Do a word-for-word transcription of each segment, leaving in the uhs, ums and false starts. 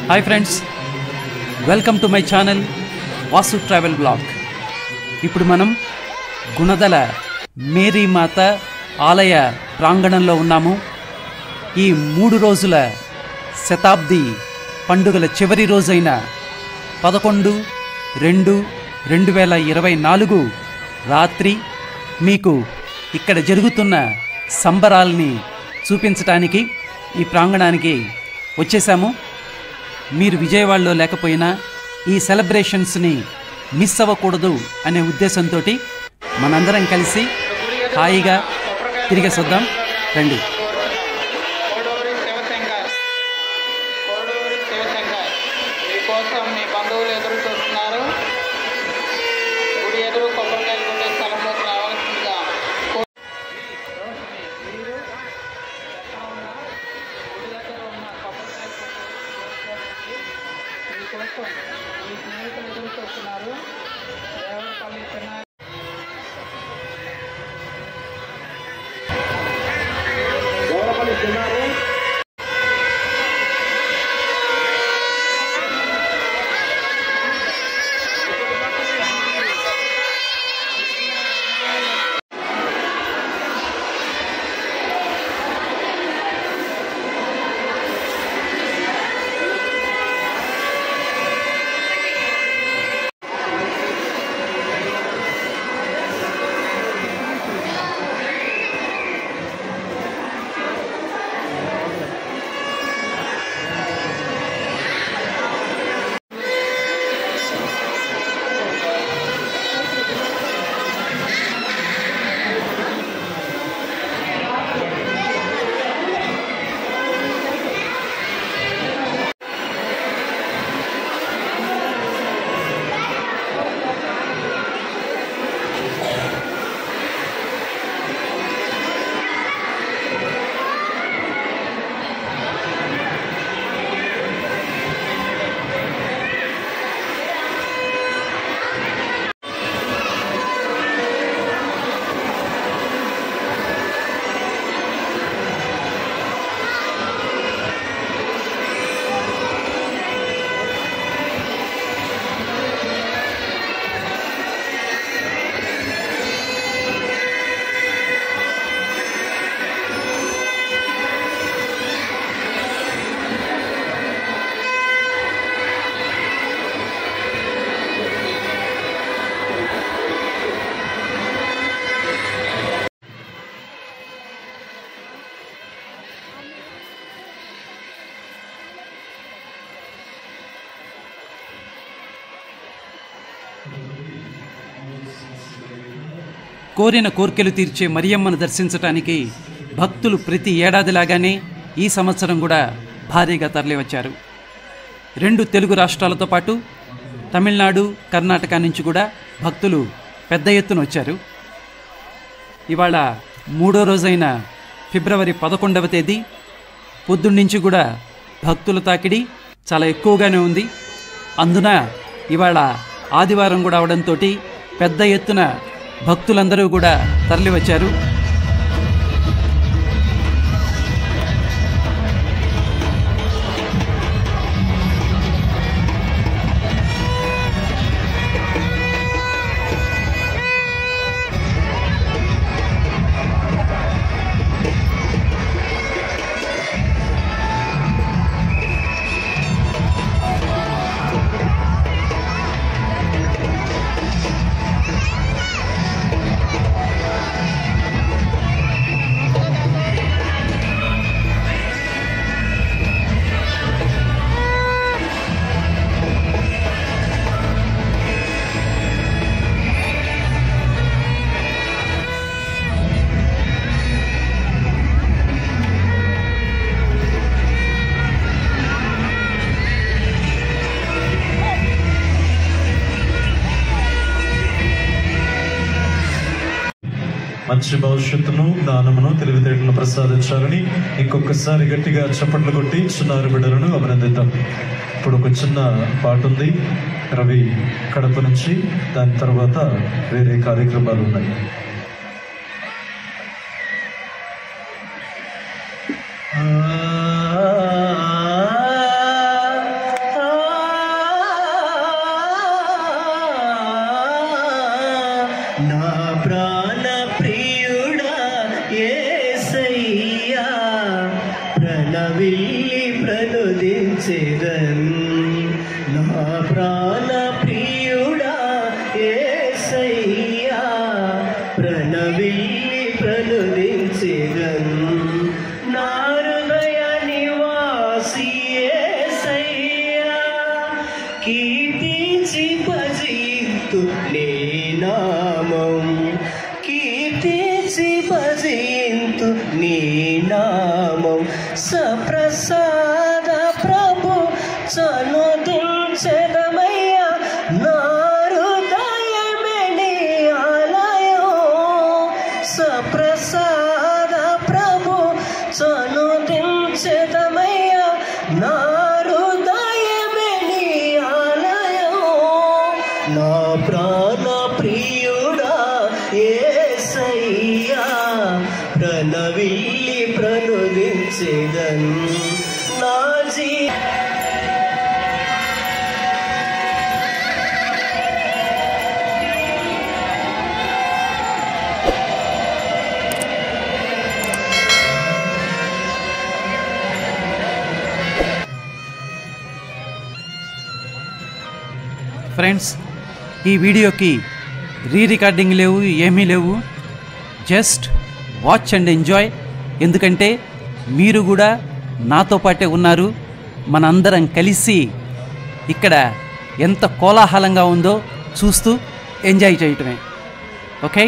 Hi friends, welcome to my channel Vasu travel blog. ఇప్పుడు మనం గుణదల మేరీమాత ఆలయ ప్రాంగణంలో ఉన్నాము. ఈ మూడు రోజుల శతాబ్ది పండుగల చివరి రోజైన పదకొండు రెండు రెండు వేల ఇరవై నాలుగు రాత్రి మీకు ఇక్కడ జరుగుతున్న సంబరాల్ని చూపించడానికి ఈ ప్రాంగణానికి వచ్చేసాము. మీరు విజయవాడలో లేకపోయినా ఈ సెలబ్రేషన్స్ని మిస్ అవ్వకూడదు అనే ఉద్దేశంతో మనందరం కలిసి హాయిగా తిరిగి వద్దాం రండి. కోరిన కోర్కెలు తీర్చే మరియమ్మను దర్శించటానికి భక్తులు ప్రతి ఏడాదిలాగానే ఈ సంవత్సరం కూడా భారీగా తరలివచ్చారు. రెండు తెలుగు రాష్ట్రాలతో పాటు తమిళనాడు, కర్ణాటక నుంచి కూడా భక్తులు పెద్ద ఎత్తున వచ్చారు. ఇవాళ మూడో రోజైన ఫిబ్రవరి పదకొండవ తేదీ పొద్దున్నుంచి కూడా భక్తుల తాకిడి చాలా ఎక్కువగానే ఉంది. అందున ఇవాళ ఆదివారం కూడా అవడంతో పెద్ద ఎత్తున భక్తులందరూ కూడా తరలివచ్చారు. మంచి భవిష్యత్తును, జ్ఞానమును, తెలివితేటలను ప్రసాదించాలని ఇంకొకసారి గట్టిగా చప్పట్లు కొట్టి చిన్నారి బిడ్డలను అభినందిద్దాం. ఇప్పుడు ఒక చిన్న పాట ఉంది రవి కడప నుంచి, దాని తర్వాత వేరే కార్యక్రమాలు ఉన్నాయి. ఆ నా ప్రాణ ప్రియుడా యేసయ్యా ప్రణవిల్లి ప్రణుదించెదన్ నా హృదయ నివాసి యేసయ్యా కీర్తించి భజింతు నీ నామం కీర్తించి భజింతు నీ నామం సప్రసాద ప్రభు చనుదించెదమయ్యా నా హృదయమే నీ ఆలయం సప్రసాద ప్రభు చనుదించెదమయ్యా నా హృదయమే నీ ఆలయం నా ప్రాణ ప్రియుడా యేసయ్యా ప్రణవిల్లి ప్రణుదించెదన్ నా జీ ఫ్రెండ్స్, ఈ వీడియోకి రీ రికార్డింగ్ లేవు, ఏమీ లేవు. Just watch and enjoy. ఎందుకంటే మీరు కూడా నాతో పాటే ఉన్నారు. మనందరం కలిసి ఇక్కడ ఎంత కోలాహలంగా ఉందో చూస్తూ ఎంజాయ్ చేయటమే. ఓకే,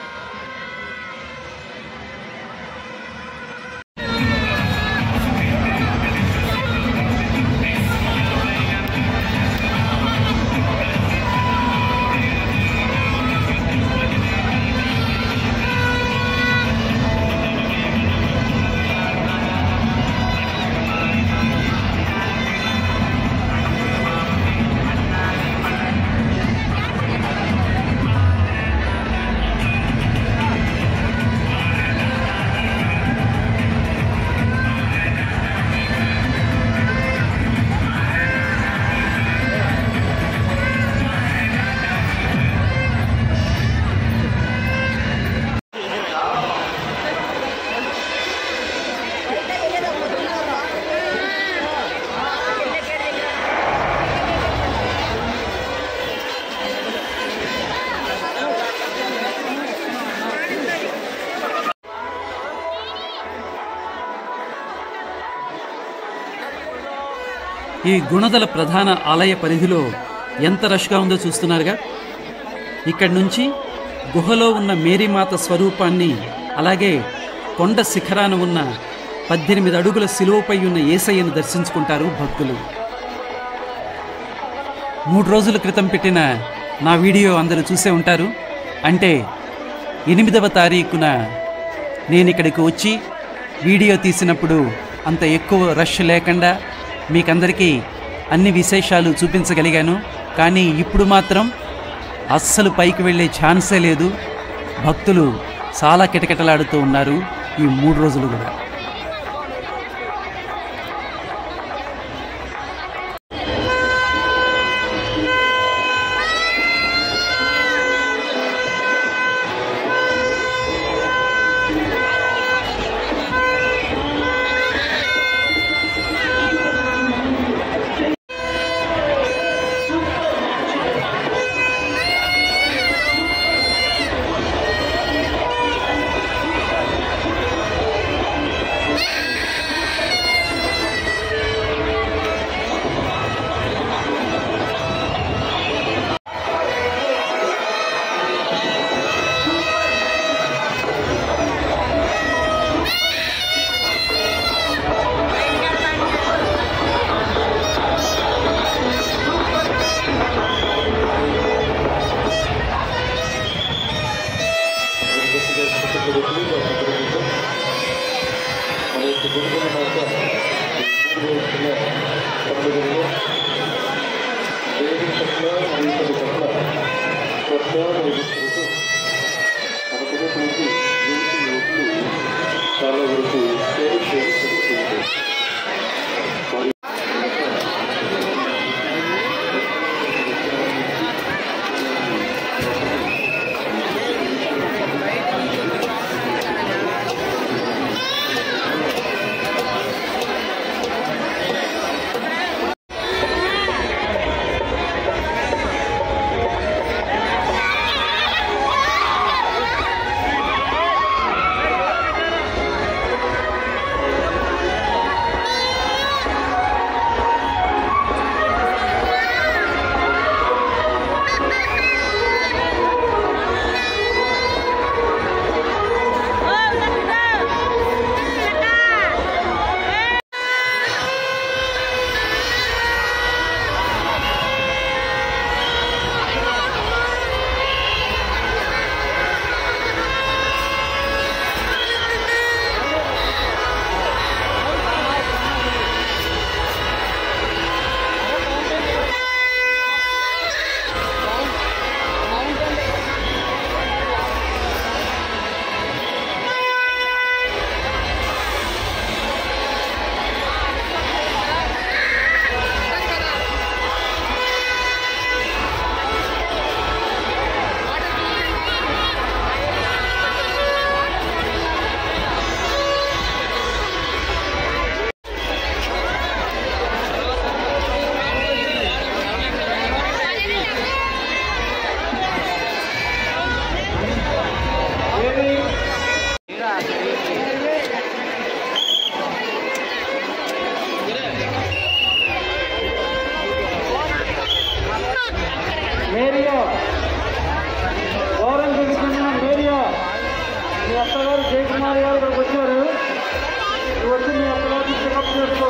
ఈ గుణదల ప్రధాన ఆలయ పరిధిలో ఎంత రష్గా ఉందో చూస్తున్నారుగా. ఇక్కడి నుంచి గుహలో ఉన్న మేరీమాత స్వరూపాన్ని, అలాగే కొండ శిఖరాన ఉన్న పద్దెనిమిది అడుగుల శిలువపై ఉన్న యేసయ్యను దర్శించుకుంటారు భక్తులు. మూడు రోజుల క్రితం పెట్టిన నా వీడియో అందరూ చూసే ఉంటారు. అంటే ఎనిమిదవ తారీఖున నేను ఇక్కడికి వచ్చి వీడియో తీసినప్పుడు అంత ఎక్కువ రష్ లేకుండా మీకందరికీ అన్ని విశేషాలు చూపించగలిగాను. కానీ ఇప్పుడు మాత్రం అస్సలు పైకి వెళ్ళే ఛాన్సే లేదు. భక్తులు చాలా కిటకిటలాడుతూ ఉన్నారు ఈ మూడు రోజులు కూడా. మేరియా వారంటీకి చెందిన మేరియా మీ అత్తగారు జయకుమారి గారు ఇక్కడికి వచ్చారు. నువ్వు వచ్చి మీ అత్తగారిని పికప్ చేసుకో.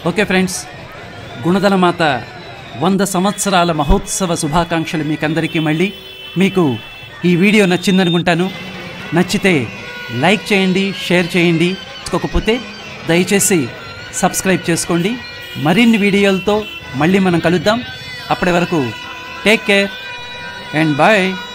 ఓకే ఫ్రెండ్స్, గుణదల మాత వంద సంవత్సరాల మహోత్సవ శుభాకాంక్షలు మీకందరికీ. మళ్ళీ మీకు ఈ వీడియో నచ్చిందనుకుంటాను. నచ్చితే లైక్ చేయండి, షేర్ చేయండి. చేసుకోకపోతే దయచేసి సబ్స్క్రైబ్ చేసుకోండి. మరిన్ని వీడియోలతో మళ్ళీ మనం కలుద్దాం. అప్పటి వరకు టేక్ కేర్ అండ్ బాయ్.